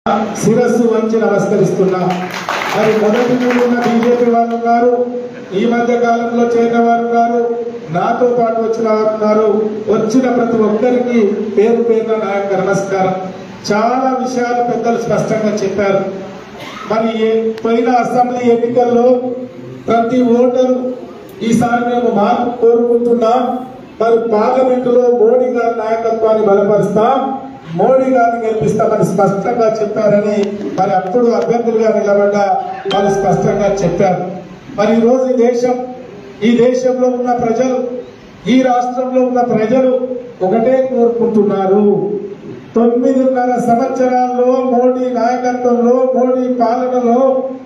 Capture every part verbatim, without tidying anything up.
శిరస్సు వంచి నమస్కరిస్తున్నా. మరి మొదటి నుండి ఉన్న బీజేపీ వాళ్ళు ఉన్నారు, ఈ మధ్య కాలంలో చేరిన వారు ఉన్నారు, నాతో పాటు వచ్చిన వారు ఉన్నారు. వచ్చిన ప్రతి ఒక్కరికి పేరు పేరున నా యొక్క నమస్కారం. చాలా విషయాలు పెద్దలు స్పష్టంగా చెప్పారు. మరి పోయిన అసెంబ్లీ ఎన్నికల్లో ప్రతి ఓటరు ఈసారి మేము మార్పు కోరుకుంటున్నాం. మరి పార్లమెంటులో మోడీ గారి నాయకత్వాన్ని బలపరుస్తాం, మోడీ గారిని గెలిపిస్తామని స్పష్టంగా చెప్పారని మరి అప్పుడు అభ్యర్థులుగా నిలబడ్డ వాళ్ళు స్పష్టంగా చెప్పారు. మరి ఈ రోజు ఈ దేశం ఈ దేశంలో ఉన్న ప్రజలు, ఈ రాష్ట్రంలో ఉన్న ప్రజలు ఒకటే కోరుకుంటున్నారు. తొమ్మిదిన్నర సంవత్సరాల్లో మోడీ నాయకత్వంలో, మోడీ పాలనలో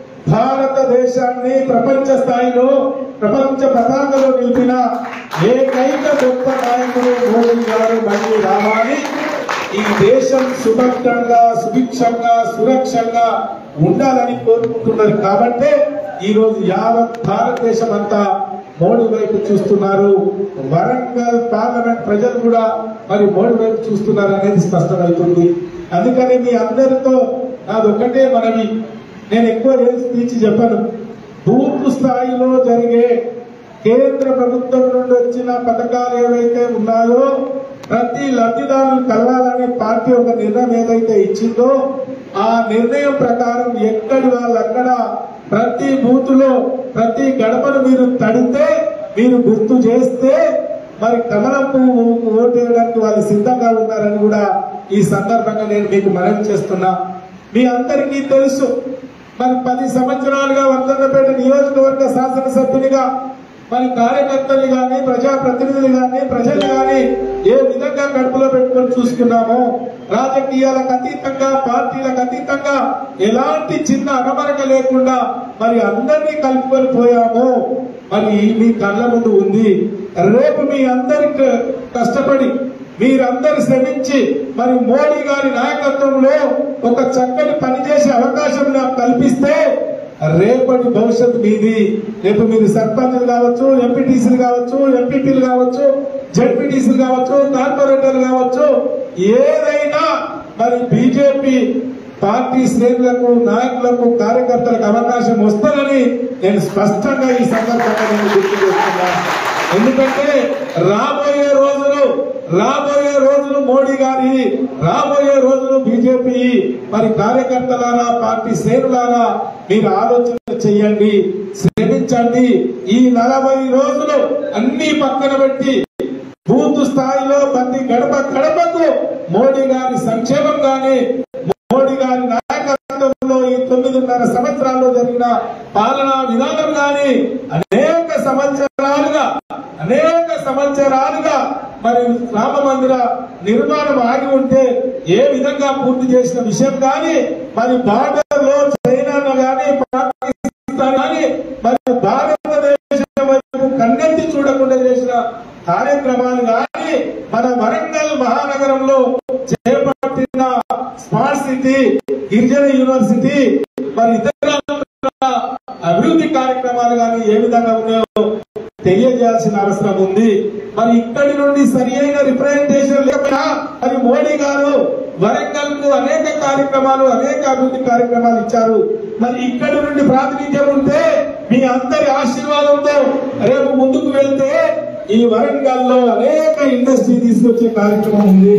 భారతదేశాన్ని ప్రపంచ స్థాయిలో, ప్రపంచ పతాకలో నిలిపిన ఏకైక గొప్ప నాయకుడు మోడీ గారు మళ్ళీ రావాలి. ఈ దేశం సుభద్రంగా, సుభిక్షంగా, సురక్షంగా ఉండాలని కోరుకుంటున్నారు. కాబట్టి ఈ రోజు యావత్ భారతదేశం అంతా మోడీ వైపు చూస్తున్నారు. వరంగల్ పార్లమెంట్ ప్రజలు కూడా మరి మోడీ వైపు చూస్తున్నారు అనేది స్పష్టమవుతుంది. అందుకని మీ అందరితో నాది ఒకటే మనవి. నేను ఎక్కువ ఏ స్పీచ్ చెప్పను. బూత్ స్థాయిలో జరిగే కేంద్ర ప్రభుత్వం నుండి వచ్చిన పథకాలు ఏవైతే ఉన్నాయో ప్రతి లబ్ధిదారులు కలవాలని పార్టీ ఒక నిర్ణయం ఏదైతే ఇచ్చిందో ఆ నిర్ణయం ప్రకారం ఎక్కడి వాళ్ళక్కడ ప్రతి బూత్ లో ప్రతి గడపను మీరు తడితే, మీరు గుర్తు చేస్తే మరి కమలం పువ్వు ఓటేయడానికి వాళ్ళు సిద్ధంగా ఉన్నారని కూడా ఈ సందర్భంగా నేను మీకు మనవి చేస్తున్నా. మీ అందరికీ తెలుసు, మరి పది సంవత్సరాలుగా వర్ధన్నపేట నియోజకవర్గ శాసనసభ్యునిగా మరి కార్యకర్తలు గాని, ప్రజాప్రతినిధులు గాని, ప్రజలు గాని ఏ విధంగా కడుపులో పెట్టుకొని చూసుకున్నామో, రాజకీయాలకు అతీతంగా, పార్టీలకు అతీతంగా ఎలాంటి చిన్న అగమరక లేకుండా మరి అందరినీ కలుపుకొని పోయామో మరి మీ కళ్ళ ముందు ఉంది. రేపు మీ అందరికి కష్టపడి మీరందరూ శ్రమించి మరి మోడీ గారి నాయకత్వంలో ఒక చక్కని పనిచేసే అవకాశం నాకు కల్పిస్తే రేపటి భవిష్యత్తు మీది. రేపు మీరు సర్పంచులు కావచ్చు, ఎంపీటీసీలు కావచ్చు, ఎంపీపీలు కావచ్చు, జడ్పీటీసీలు కావచ్చు, కార్పొరేటర్లు కావచ్చు, ఏదైనా మరి బీజేపీ పార్టీ శ్రేణులకు, నాయకులకు, కార్యకర్తలకు అవకాశం వస్తుందని నేను స్పష్టంగా ఈ సందర్భంగా నేను గుర్తు చేస్తున్నాను. ఎందుకంటే రాబోయే రోజులు రాబోయే రోజులు మోడీ గారి, రాబోయే రోజులు బీజేపీ మరి కార్యకర్తలారా, పార్టీ శ్రేణులారా మీరు ఆలోచన చెయ్యండి, శ్రమించండి. ఈ నలభై రోజులు అన్ని పక్కన పెట్టి బూత్ స్థాయిలో ప్రతి గడప గడపకు మోడీ గారి సంక్షేమం గాని, మోడీ గారి నాయకత్వంలో ఈ తొమ్మిదిన్నర సంవత్సరాల్లో జరిగిన పాలనా విధానం గాని అనేక సంవత్సరాలుగా అనేక సంవత్సరాలుగా మరి రామ మందిర నిర్మాణం ఆగి ఉంటే ఏ విధంగా పూర్తి చేసిన విషయం కానీ, మరి బార్డర్ లో చైనా గాని, పాకిస్తాన్ గాని మరి భారతదేశం వైపు కన్నెత్తి చూడకుండా చేసిన కార్యక్రమాలు కానీ, మన వరంగల్ మహానగరంలో చేపట్టిన స్మార్ట్ సిటీ, గిరిజన యూనివర్సిటీ మరి ఇతర అభివృద్ధి కార్యక్రమాలు కానీ ఏ విధంగా ఉన్నాయో తెలియజేయాల్సిన అవసరం ఉంది. మరి ఇక్కడి నుండి సరి అయిన రిప్రజెంటేషన్ లేకపోయినా మరి మోడీ గారు వరంగల్ కు అనేక కార్యక్రమాలు, అనేక అభివృద్ధి కార్యక్రమాలు ఇచ్చారు. మరి ఇక్కడి నుండి ప్రాతినిధ్యం ఉంటే మీ అందరి ఆశీర్వాదంతో రేపు ముందుకు వెళ్తే ఈ వరంగల్ లో అనేక ఇండస్ట్రీ తీసుకొచ్చే కార్యక్రమం ఉంది.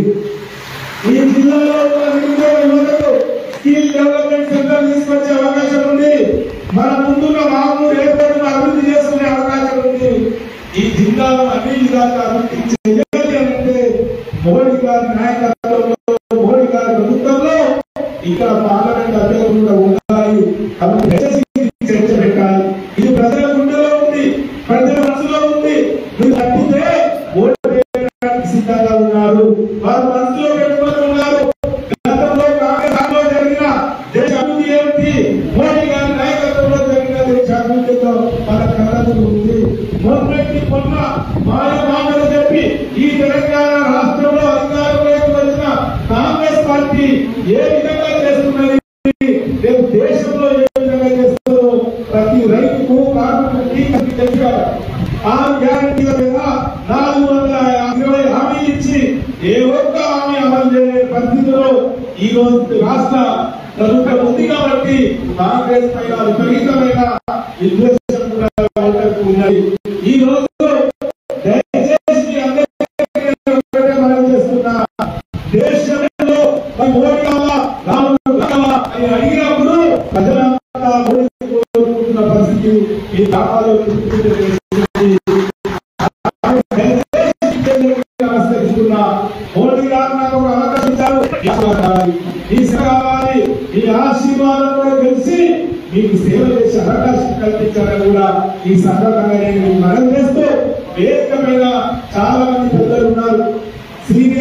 ఈ జిల్లాలో నిరుద్యోగులకు స్కిల్ డెవలప్మెంట్ సెంటర్ తీసుకొచ్చే అవకాశం ఉంది. మన ముందున్న మామూలు ఏర్పాటును అభివృద్ధి చేసుకునే అవకాశం ఉంది. ఈ జిల్లాలో అన్ని విధాలుగా అభివృద్ధి చేయాలి అంటే మోడీ గారి నాయకత్వంలో, మోడీ గారి ప్రభుత్వంలో ఇక్కడ పార్లమెంట్ అభ్యర్థులు కూడా ఉండాలి. చర్చ పెట్టాలి. ఇది ప్రజల గుండెలో ఉంది, ప్రజల మనసులో ఉంది. మీరు తప్పితే ఓటు వేయడానికి సిద్ధంగా ఉన్నారు. వారు మనసులో పెట్టుకొని ఉన్నారు. గతంలో కాంగ్రెస్ జరిగిన దేశ అభివృద్ధి ఏమిటి, మోడీ గారి నాయకత్వంలో జరిగిన దేశ అభివృద్ధితో మన కళ్ళకు ఉంది. మొన్నటి మొన్న మాయ మాటలు చెప్పి ఈ తెలంగాణ రాష్ట్రంలో అధికారంలోకి వచ్చిన కాంగ్రెస్ పార్టీ ఏ విధంగా చేస్తున్నది, రేపు దేశంలో ఏ విధంగా చేస్తుందో ప్రతి రైతుకు, కార్మికుడికి తెలియాలి. ఆరు గ్యారంటీల మీద నాలుగు వందల ఇరవై హామీలు ఇచ్చి ఏ ఒక్క హామీ అమలు చేయలేని పరిస్థితిలో ఈ రోజు రాష్ట్ర ప్రభుత్వం ఉంది కాబట్టి కాంగ్రెస్ పైన విపరీతమైన విద్వేషం కూడా ఉన్నది. ఈ రోజు దయచేసి అందరికీ మనం చేస్తున్నా దేశంలో మోడీ కావాలా రాహుల్ కావాలా అని అడిగినప్పుడు ప్రజలంతా కోరుకుంటున్న పరిస్థితి ఈ గ్రామాల్లో నమస్కరిస్తున్నా. మోడీ గారు నాకు ఒక అవకాశం ఇచ్చారు, ఈ సేవ కావాలి, ఈ ఆశీర్వాదం కూడా తెలిసి మీకు సేవ చేసే అవకాశం కల్పించాలని కూడా ఈ సందర్భంగా నేను మనం చేస్తూ వేదిక మీద చాలా మంది పెద్దలు ఉన్నారు.